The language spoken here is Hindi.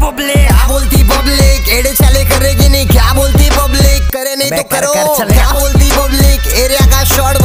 पब्लिक, क्या बोलती पब्लिक, एड़े चले करेगी नहीं, क्या बोलती पब्लिक, करे नहीं तो करो, क्या बोलती पब्लिक, एरिया का शॉर्ट